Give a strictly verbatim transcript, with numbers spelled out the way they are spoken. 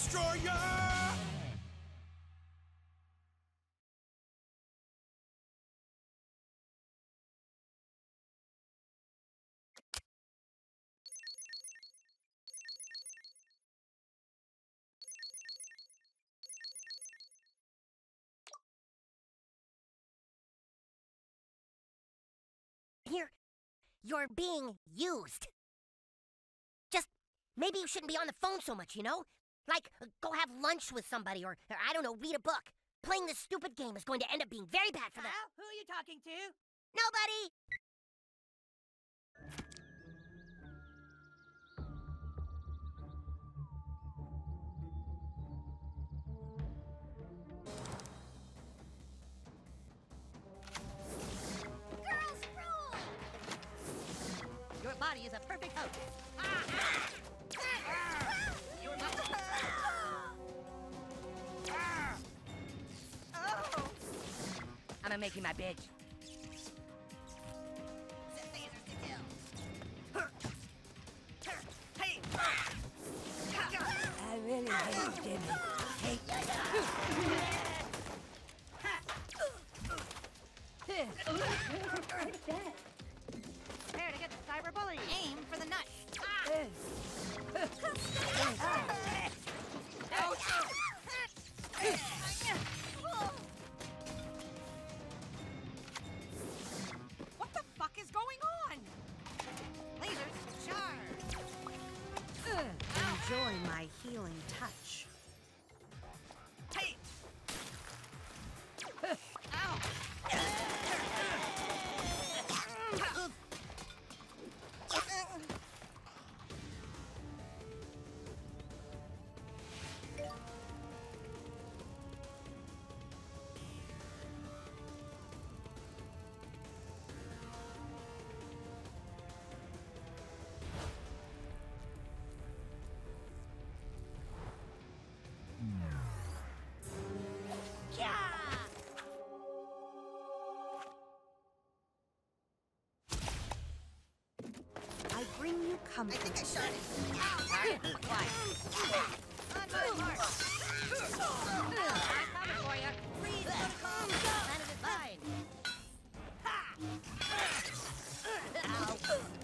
Destroyer! Here, you're being used. Just, maybe you shouldn't be on the phone so much, you know? Like, uh, go have lunch with somebody or, or, I don't know, read a book. Playing this stupid game is going to end up being very bad for them. Hello? Who are you talking to? Nobody! Girls rule! Your body is a perfect host. Ah, ah. Your body. Oh. I'm gonna make you my bitch. Hey. I really hate Jimmy. Hate Prepare to get the cyberbully. Aim for the nut. What the fuck is going on? Lasers, charge. Enjoy my healing touch. Hey. Ow. I bring you comfort. I think I shot it. Ow. Why? On my mark. I'm coming for you. Please don't call. Planet is mine. Ha! Ow.